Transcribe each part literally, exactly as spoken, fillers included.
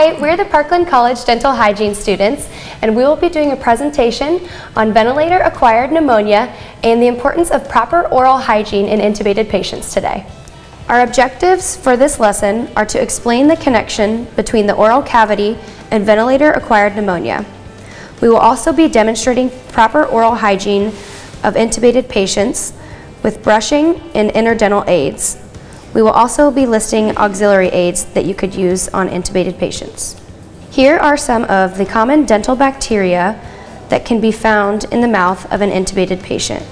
Hi, we're the Parkland College Dental Hygiene students, and we will be doing a presentation on ventilator-acquired pneumonia and the importance of proper oral hygiene in intubated patients today. Our objectives for this lesson are to explain the connection between the oral cavity and ventilator-acquired pneumonia. We will also be demonstrating proper oral hygiene of intubated patients with brushing and interdental aids. We will also be listing auxiliary aids that you could use on intubated patients. Here are some of the common dental bacteria that can be found in the mouth of an intubated patient.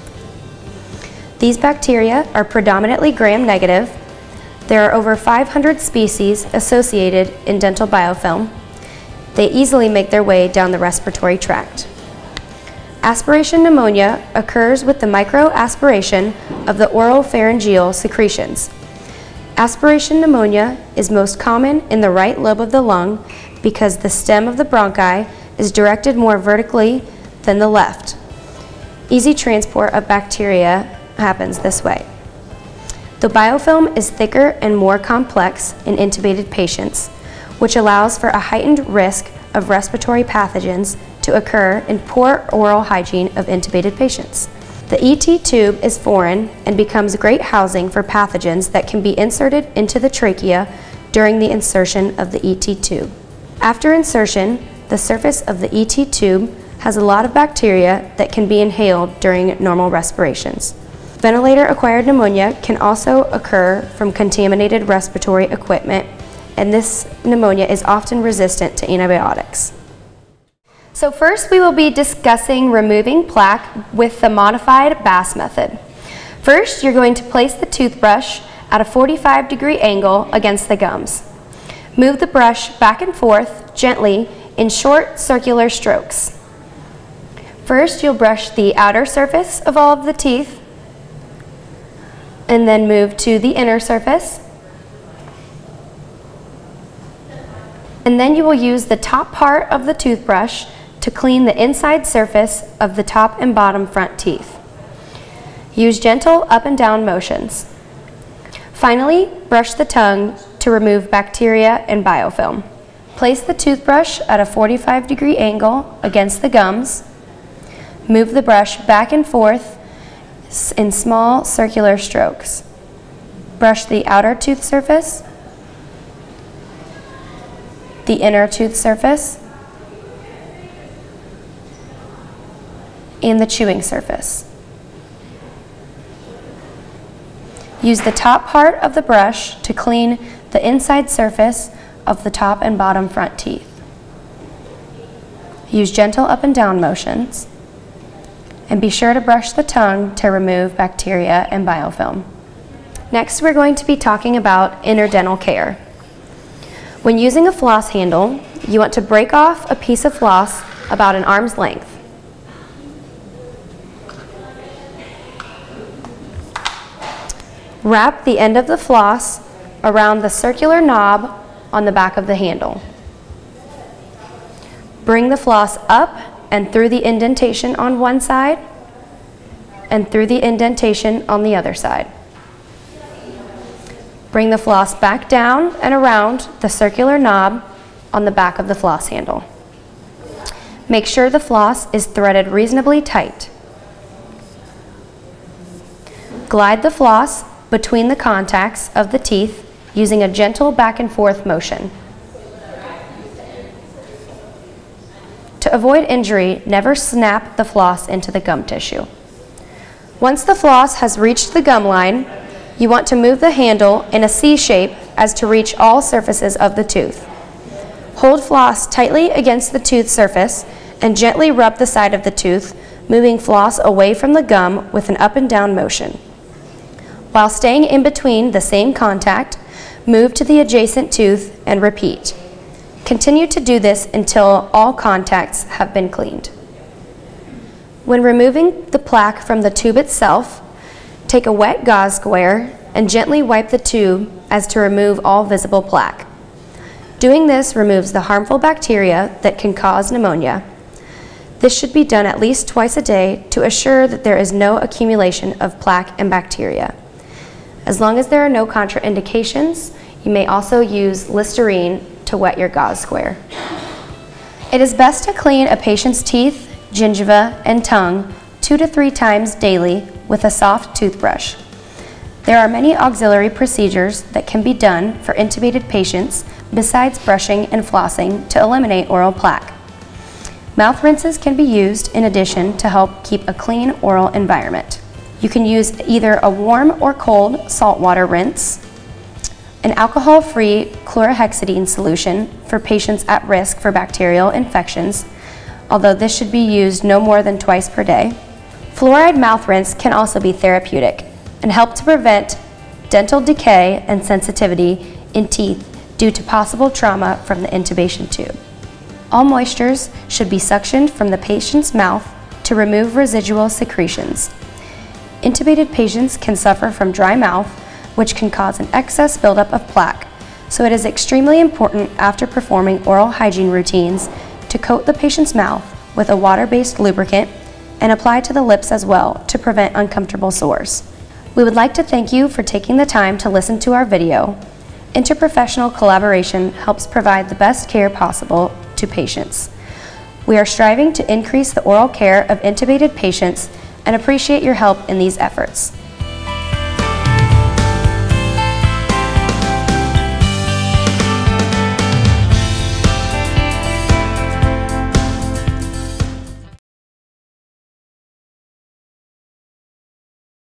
These bacteria are predominantly gram-negative. There are over five hundred species associated in dental biofilm. They easily make their way down the respiratory tract. Aspiration pneumonia occurs with the microaspiration of the oropharyngeal secretions. Aspiration pneumonia is most common in the right lobe of the lung because the stem of the bronchi is directed more vertically than the left. Easy transport of bacteria happens this way. The biofilm is thicker and more complex in intubated patients, which allows for a heightened risk of respiratory pathogens to occur in poor oral hygiene of intubated patients. The E T tube is foreign and becomes great housing for pathogens that can be inserted into the trachea during the insertion of the E T tube. After insertion, the surface of the E T tube has a lot of bacteria that can be inhaled during normal respirations. Ventilator-acquired pneumonia can also occur from contaminated respiratory equipment, and this pneumonia is often resistant to antibiotics. So first we will be discussing removing plaque with the modified Bass method. First, you're going to place the toothbrush at a forty-five degree angle against the gums. Move the brush back and forth gently in short circular strokes. First, you'll brush the outer surface of all of the teeth, and then move to the inner surface. And then you will use the top part of the toothbrush to clean the inside surface of the top and bottom front teeth. Use gentle up and down motions. Finally, brush the tongue to remove bacteria and biofilm. Place the toothbrush at a forty-five degree angle against the gums. Move the brush back and forth in small circular strokes. Brush the outer tooth surface, the inner tooth surface, and the chewing surface. Use the top part of the brush to clean the inside surface of the top and bottom front teeth. Use gentle up and down motions, and be sure to brush the tongue to remove bacteria and biofilm. Next, we're going to be talking about interdental care. When using a floss handle, you want to break off a piece of floss about an arm's length. Wrap the end of the floss around the circular knob on the back of the handle. Bring the floss up and through the indentation on one side and through the indentation on the other side. Bring the floss back down and around the circular knob on the back of the floss handle. Make sure the floss is threaded reasonably tight. Glide the floss between the contacts of the teeth using a gentle back and forth motion. To avoid injury, never snap the floss into the gum tissue. Once the floss has reached the gum line, you want to move the handle in a C shape as to reach all surfaces of the tooth. Hold floss tightly against the tooth surface and gently rub the side of the tooth, moving floss away from the gum with an up and down motion. While staying in between the same contact, move to the adjacent tooth and repeat. Continue to do this until all contacts have been cleaned. When removing the plaque from the tube itself, take a wet gauze square and gently wipe the tube as to remove all visible plaque. Doing this removes the harmful bacteria that can cause pneumonia. This should be done at least twice a day to assure that there is no accumulation of plaque and bacteria. As long as there are no contraindications, you may also use Listerine to wet your gauze square. It is best to clean a patient's teeth, gingiva, and tongue two to three times daily with a soft toothbrush. There are many auxiliary procedures that can be done for intubated patients besides brushing and flossing to eliminate oral plaque. Mouth rinses can be used in addition to help keep a clean oral environment. You can use either a warm or cold saltwater rinse, an alcohol-free chlorhexidine solution for patients at risk for bacterial infections, although this should be used no more than twice per day. Fluoride mouth rinse can also be therapeutic and help to prevent dental decay and sensitivity in teeth due to possible trauma from the intubation tube. All moistures should be suctioned from the patient's mouth to remove residual secretions. Intubated patients can suffer from dry mouth, which can cause an excess buildup of plaque, so it is extremely important after performing oral hygiene routines to coat the patient's mouth with a water-based lubricant and apply to the lips as well to prevent uncomfortable sores. We would like to thank you for taking the time to listen to our video. Interprofessional collaboration helps provide the best care possible to patients. We are striving to increase the oral care of intubated patients and appreciate your help in these efforts.